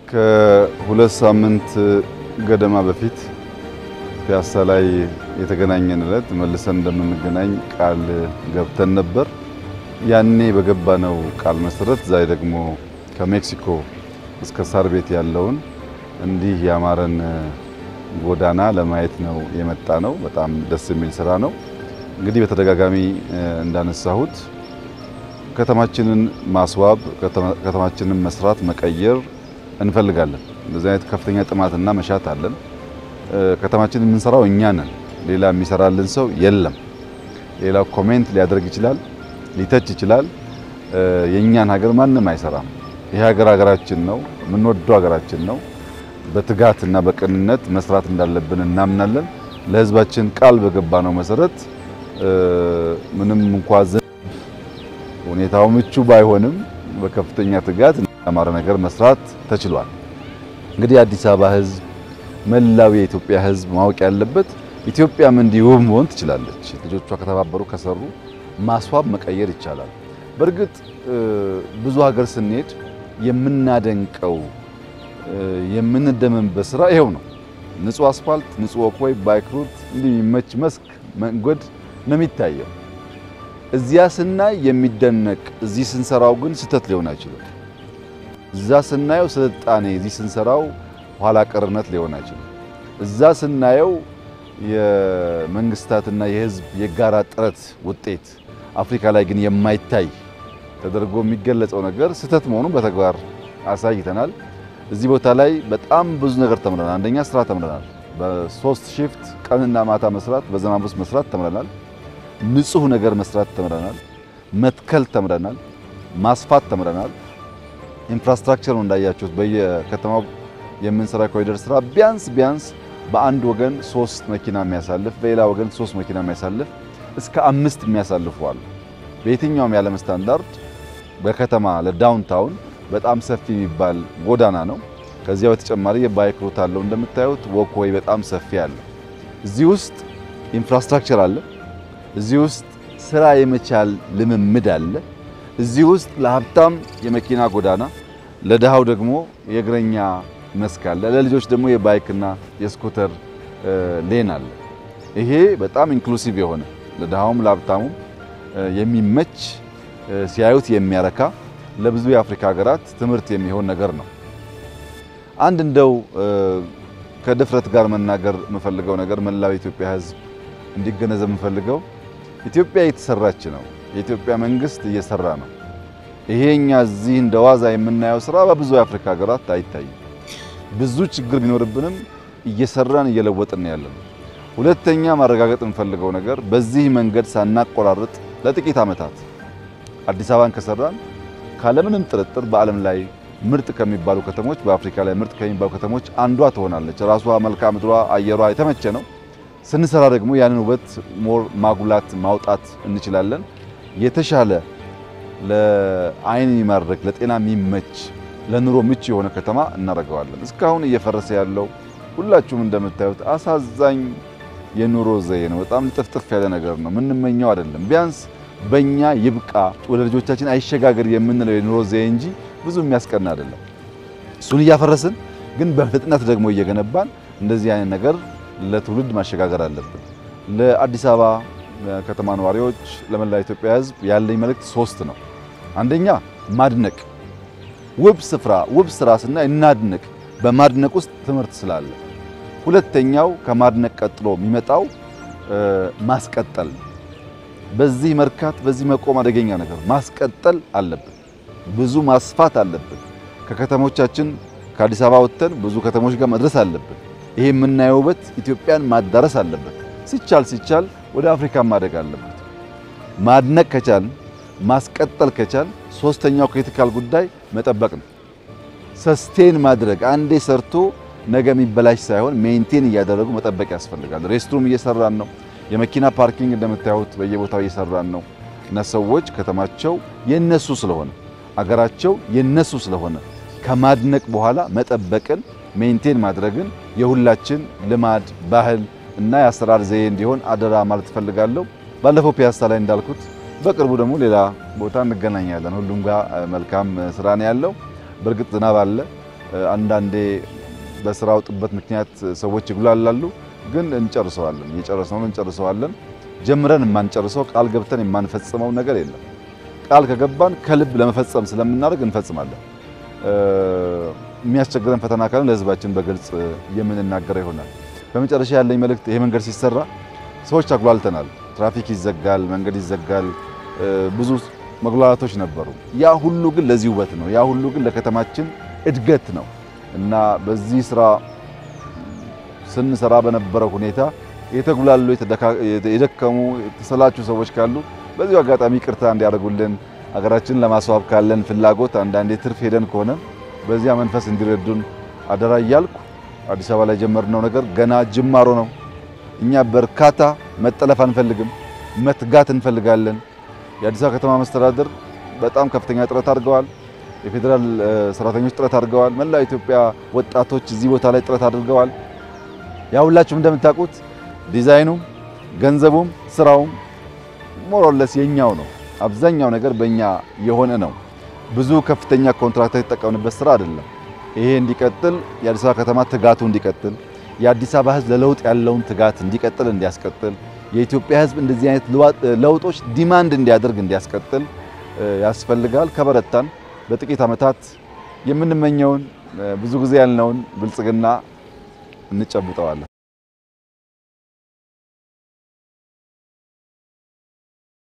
ከሁለት ሳምንት ገደማ በፊት ፒያሳ ላይ የተገናኘን ዕለት መልሰን እንደምንገናኝ ቃል ገብተን ነበር። ያኔ በገባነው ቃል መሰረት ዛሬ ደግሞ ከሜክሲኮ እስከ ሳር ቤት ያለውን እንዲህ ያማረን ጎዳና ለማየት ነው የመጣ ነው። በጣም ደስ የሚል ስራ ነው። እንግዲህ በተደጋጋሚ እንዳነሳሁት ከተማችንን ማስዋብ፣ ከተማችንን መስራት፣ መቀየር እንፈልጋለን። እንደዚህ አይነት ከፍተኛ ጥማትና መሻት አለን። ከተማችንን የምንሰራው እኛ ነን። ሌላ የሚሰራልን ሰው የለም። ሌላው ኮሜንት ሊያደርግ ይችላል፣ ሊተች ይችላል። የኛን ሀገር ማንም አይሰራም። ይሄ ሀገራችን ነው፣ የምንወደው ሀገራችን ነው። በትጋትና በቅንነት መስራት እንዳለብን እናምናለን። ለህዝባችን ቃል በገባነው መሰረት ምንም እንኳን ሁኔታው ምቹ ባይሆንም በከፍተኛ ትጋት ያማረ ነገር መስራት ተችሏል። እንግዲህ አዲስ አበባ ህዝብ፣ መላው የኢትዮጵያ ህዝብ ማወቅ ያለበት ኢትዮጵያም እንዲሁ መሆን ትችላለች። ልጆቿ ከተባበሩ ከሰሩ ማስዋብ መቀየር ይቻላል። በእርግጥ ብዙ ሀገር ስንሄድ የምናደንቀው የምንደመምበት ስራ ይሄው ነው። ንጹህ አስፋልት፣ ንጹህ ወክወይ፣ ባይክ ሩት፣ እንዲህ የሚመች መስክ መንገድ ነው የሚታየው። እዚያ ስናይ የሚደነቅ፣ እዚህ ስንሰራው ግን ስህተት ሊሆን አይችልም። እዛ ስናየው ስልጣኔ፣ እዚህ ስንሰራው ኋላ ቀርነት ሊሆን አይችልም። እዛ ስናየው የመንግስታትና የህዝብ የጋራ ጥረት ውጤት አፍሪካ ላይ ግን የማይታይ ተደርጎ የሚገለጸው ነገር ስህተት መሆኑን በተግባር አሳይተናል። እዚህ ቦታ ላይ በጣም ብዙ ነገር ተምረናል። አንደኛ ስራ ተምረናል። በሶስት ሺፍት ቀንና ማታ መስራት፣ በዝናብ ውስጥ መስራት ተምረናል። ንጹህ ነገር መስራት ተምረናል። መትከል ተምረናል። ማስፋት ተምረናል። ኢንፍራስትራክቸር እንዳያችሁት በየከተማው የምንሰራ ኮሪደር ስራ ቢያንስ በአንድ ወገን 3 መኪና የሚያሳልፍ፣ በሌላ ወገን 3 መኪና የሚያሳልፍ እስከ 5 የሚያሳልፉ አሉ። በየትኛውም የዓለም ስታንዳርድ በከተማ ለዳውንታውን በጣም ሰፊ የሚባል ጎዳና ነው። ከዚያው በተጨማሪ የባይክ ሩት አለው። እንደምታዩት ወክወይ በጣም ሰፊ አለ። እዚህ ውስጥ ኢንፍራስትራክቸር አለ። እዚህ ውስጥ ስራ የመቻል ልምምድ አለ። እዚህ ውስጥ ለሀብታም የመኪና ጎዳና፣ ለደሃው ደግሞ የእግረኛ መስክ አለ። ለልጆች ደግሞ የባይክና የስኩተር ሌን አለ። ይሄ በጣም ኢንክሉሲቭ የሆነ ለደሃውም ለሀብታሙም የሚመች ሲያዩት የሚያረካ ለብዙ የአፍሪካ ሀገራት ትምህርት የሚሆን ነገር ነው። አንድ እንደው ከድፍረት ጋር መናገር የምፈልገው ነገር መላው የኢትዮጵያ ሕዝብ እንዲገነዘብ የምፈልገው ኢትዮጵያ እየተሰራች ነው። የኢትዮጵያ መንግስት እየሰራ ነው። ይሄኛ እዚህ እንደዋዛ የምናየው ስራ በብዙ የአፍሪካ ሀገራት አይታይም። ብዙ ችግር ቢኖርብንም እየሰራን እየለወጥን ያለን። ሁለተኛ ማረጋገጥ የምፈልገው ነገር በዚህ መንገድ ሳናቆራርጥ ለጥቂት ዓመታት አዲስ አበባን ከሰራን ካለምንም ጥርጥር በዓለም ላይ ምርጥ ከሚባሉ ከተሞች፣ በአፍሪካ ላይ ምርጥ ከሚባሉ ከተሞች አንዷ ትሆናለች። ራሷ መልክዓ ምድሯ፣ አየሯ የተመቸ ነው። ስንሰራ ደግሞ ያንን ውበት ሞር ማጉላት ማውጣት እንችላለን። የተሻለ ለአይን የሚማርክ ለጤና የሚመች ለኑሮ ምቹ የሆነ ከተማ እናደርገዋለን። እስካሁን እየፈረሰ ያለው ሁላችሁም እንደምታዩት አሳዛኝ የኑሮ ዘዬ ነው። በጣም ጥፍጥፍ ያለ ነገር ነው። ምንመኘው አይደለም። ቢያንስ በእኛ ይብቃ ወደ ልጆቻችን አይሸጋገር የምንለው የኑሮ ዘዬ እንጂ ብዙ የሚያስቀና አይደለም። እሱን እያፈረስን ግን በፍጥነት ደግሞ እየገነባን እንደዚህ አይነት ነገር ለትውልድ ማሸጋገር አለብን። ለአዲስ አበባ ከተማ ነዋሪዎች፣ ለመላው ኢትዮጵያ ሕዝብ ያለኝ መልእክት 3 ነው። አንደኛ ማድነቅ፣ ውብ ስፍራ ውብ ስራ ስናይ እናድንቅ። በማድነቅ ውስጥ ትምህርት ስላለ። ሁለተኛው ከማድነቅ ቀጥሎ የሚመጣው ማስቀጠል። በዚህ መርካት፣ በዚህ መቆም አደገኛ ነገር። ማስቀጠል አለብን። ብዙ ማስፋት አለብን። ከከተሞቻችን ከአዲስ አበባ ወጥተን ብዙ ከተሞች ጋር መድረስ አለብን። ይሄ የምናየው ውበት ኢትዮጵያን ማዳረስ አለበት። ሲቻል ወደ አፍሪካ ማደግ አለበት። ማድነቅ ከቻል፣ ማስቀጠል ከቻል፣ ሶስተኛው ክሪቲካል ጉዳይ መጠበቅ ነው። ሰስቴን ማድረግ፣ አንዴ ሰርቶ ነገ የሚበላሽ ሳይሆን ሜንቴን እያደረጉ መጠበቅ ያስፈልጋል። ሬስትሩም እየሰራን ነው። የመኪና ፓርኪንግ እንደምታዩት በየቦታው እየሰራን ነው። እና ሰዎች ከተማቸው የነሱ ስለሆነ አገራቸው የነሱ ስለሆነ ከማድነቅ በኋላ መጠበቅን ሜንቴን ማድረግን የሁላችን ልማድ ባህል እና የአሰራር ዘዬ እንዲሆን አደራ ማለት ፈልጋለሁ። ባለፈው ፒያሳ ላይ እንዳልኩት በቅርቡ ደግሞ ሌላ ቦታ እንገናኛለን። ሁሉም ጋር መልካም ስራ ነው ያለው። በእርግጥ ዝናብ አለ። አንዳንዴ በስራው ጥበት ምክንያት ሰዎች ይጉላላሉ፣ ግን እንጨርሰዋለን። እየጨረስነው እንጨርሰዋለን። ጀምረን የማንጨርሰው ቃል ገብተን የማንፈጽመው ነገር የለም። ቃል ከገባን ከልብ ለመፈጸም ስለምናደርግ እንፈጽማለን። የሚያስቸግረን ፈተና ካለ ለህዝባችን በግልጽ የምንናገረው ይሆናል። በመጨረሻ ያለኝ መልእክት ይሄ መንገድ ሲሰራ ሰዎች አጉላልተናል። ትራፊክ ይዘጋል፣ መንገድ ይዘጋል፣ ብዙ መጉላላቶች ነበሩ። ያ ሁሉ ግን ለዚህ ውበት ነው። ያ ሁሉ ግን ለከተማችን እድገት ነው እና በዚህ ስራ ስንሰራ በነበረው ሁኔታ የተጉላሉ የደከሙ የተሰላቹ ሰዎች ካሉ በዚህ አጋጣሚ ይቅርታ እንዲያደርጉልን፣ ሀገራችንን ለማስዋብ ካለን ፍላጎት አንዳንዴ ትርፍ ሄደን ከሆነ በዚያ መንፈስ እንዲረዱን አደራ እያልኩ አዲስ አበባ ላይ ጀመርነው ነገር ገና ጅማሮ ነው። እኛ በርካታ መጠለፍ አንፈልግም፣ መትጋት እንፈልጋለን። የአዲስ አበባ ከተማ መስተዳድር በጣም ከፍተኛ ጥረት አድርገዋል። የፌዴራል ሰራተኞች ጥረት አድርገዋል። መላው ኢትዮጵያ ወጣቶች እዚህ ቦታ ላይ ጥረት አድርገዋል። ያ ሁላችሁም እንደምታውቁት ዲዛይኑም ገንዘቡም ስራውም ሞሮለስ የኛው ነው። አብዛኛው ነገር በእኛ የሆነ ነው። ብዙ ከፍተኛ ኮንትራክተር የተጠቀምንበት ስራ አይደለም። ይሄ እንዲቀጥል የአዲስ አበባ ከተማ ትጋቱ እንዲቀጥል፣ የአዲስ አበባ ህዝብ ለለውጥ ያለውን ትጋት እንዲቀጥል እንዲያስቀጥል፣ የኢትዮጵያ ህዝብ እንደዚህ አይነት ለውጦች ዲማንድ እንዲያደርግ እንዲያስቀጥል ያስፈልጋል። ከበረታን በጥቂት ዓመታት የምንመኘውን ብዙ ጊዜ ያልነውን ብልጽግና እንጨብጠዋለን።